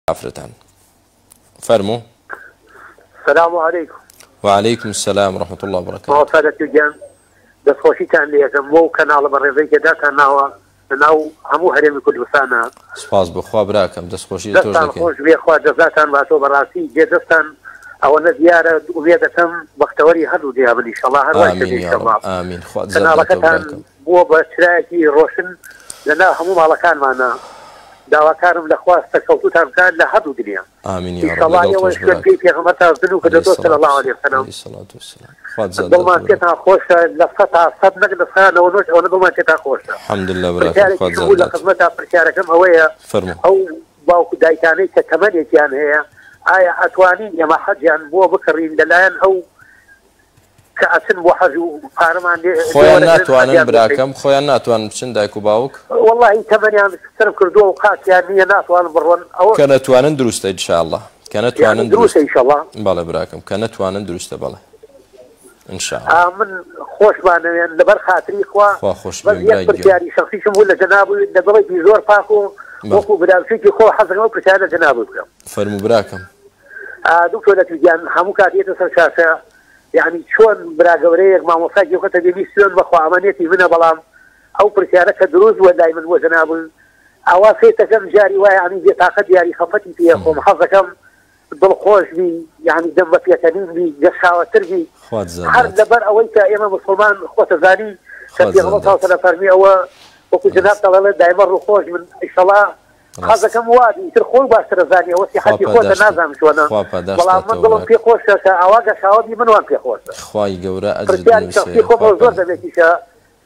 عفرتان فرمو. السلام عليكم. وعليكم السلام ورحمة الله وبركاته. موافقة الجان دخوشي كان لي مو كنال بريزي كذا كان ناو همو هرمي كردستان. سپاس بخوا براكم دستخوشي توش دستان دكين. خوش بخوا جزاتان باتو براسي جدستان او نزيارة وميدتم بختوري هدو ديها ان شاء الله هر آمين يا رب آمين. خوا جزاكم براكم. بو بشراكي روشن لنا همو مالكان معنا. داواکارم لخوا استکوتوتان کان لهدو دنیا. آمین یا رب. ان شاء الله یوم شکر کی پیغمبر تازنو کدو صلی الله علیه وسلم. علیه الصلاة والسلام. خوا زاد. دلمان کتا خوش لفتا صد نقد خان ونوش او دلمان کتا خوش. الحمد لله براكم. خوا زاد. ولا خدمتها برشاركم هوية. فرمو. او باوك دايتاني كثمانية كان هي. آية أتوانين يا ما حج عن بو بكرين دلان او كأسن وحجو فارمان. خويا ناتوانن براكم خويا ناتوان بچن دايكو باوك. والله ثمانية سنة كردو وقات يعني ناتوان برون أو. كانت وانن درست إن شاء الله. كانت وانن درست إن شاء الله. بله براكم كانت وانن درست بله. إن شاء الله. من خوش بانه يعني لبر خاطري خوا خوش بمراجع. بس يعني شخصي شو ولا جنابه دبلي بيزور فاكو وكو بدال فيك خو حزن او برشاد جنابه. فرموا براكم. دكتور لتجان همو كاتيه سرشاشه يعني شلون براغوريك ما مفاجئ وقت بيسيون بخو عمليتي من بلام او برشارك دروز ولا من وجنابه اواسيت كم جاري ويعني دي طاقه يعني خفتي فيها خو حظكم بالخوش بي يعني دم فيها تنين بي جشاوه ترجي هر لبر اويت امام مسلمان اخوه زاني كفي غلطه وصل فرمي او وكو جناب طلال دائما الخوش من ان شاء الله حظكم وادي ترخول باشر زاني وسي حد خوته نازم شونا والله من ظلم في خوش اواجه شاودي من وين في خوش خواي قورا اجل في خوف زور دبيكيشا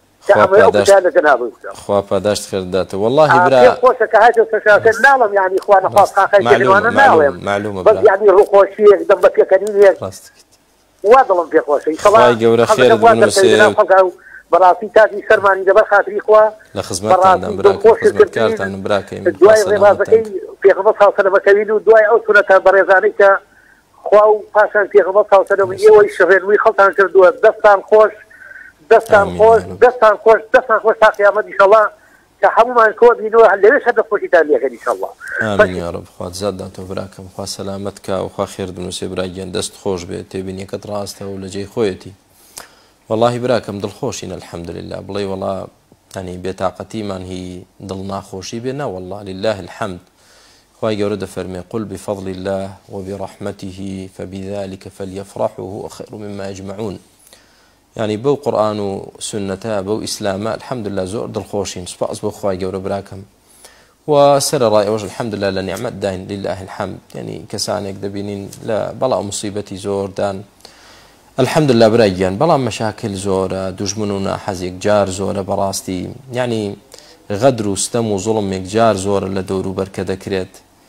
خوا پاداشت خرداته والله برا خوشك هاجو سشاكن نعلم يعني اخوانا خاص خاخي وانا نعلم معلومه بس يعني الرخوشي دمك كنيني واضلم في خوشي خواي قورا خير بنوسي براسي تاجي سرماني دبر خاطري خوا لخدمتنا براك خدمتكارتنا براك دواي ربازكي في غمصها سنه مكوينو دواي او سنه بريزانيك خواو باشان في غمصها سنه وي شغل وي خلطان كردو دستان خوش دستان خوش دستان خوش دستان خوش تا قيامت ان شاء الله كحمو ما نكون بينو ليش هذا خوش تاني ان شاء الله امين يا رب. خوا زادته براكم خوا سلامتك وخوا خير دنوسي براجان دست خوش بيت بيني كتراسته ولا جاي خويتي والله براكم دل خوشين الحمد لله بلي والله يعني بطاقتي من هي ضلنا خوشي بنا والله لله الحمد. خوا يورد فرمي قل بفضل الله وبرحمته فبذلك فليفرحوا هو خير مما يجمعون. يعني بو قرآن وسنة بو إسلام الحمد لله زور دل خوشين سباس بو خوا يورد براكم وسر رأي وجه الحمد لله لنعمة داين لله الحمد. يعني كسانك دبينين لا بلا مصيبتي زور دان الحمد لله برايان بلا مشاكل زورة دجمنونا حزيك جار زورة براستي يعني غدر وستم وظلم جار زورة لدورو بركة كريت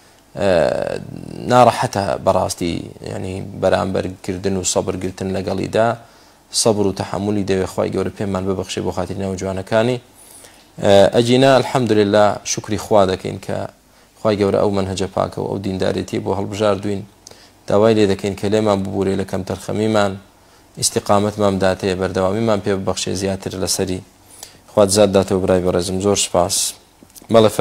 نارحتها براستي يعني برامبر كردن وصبر قلتن لقالي دا صبر وتحملي دا إخوائي قوري بيمان ببخشي بخاطرنا وجوانا كاني أجينا الحمد لله شكري خوادك إنك إخوائي قوري أو منهج باك أو دين داريتي بو هالبجار دوين داوائي لذا كين كلمة ببوري لكم ترخميمان استقامت مام داته بردوامی مام پی بخش زیاتر لسری خود زاد داته و برای برزم زور سپاس.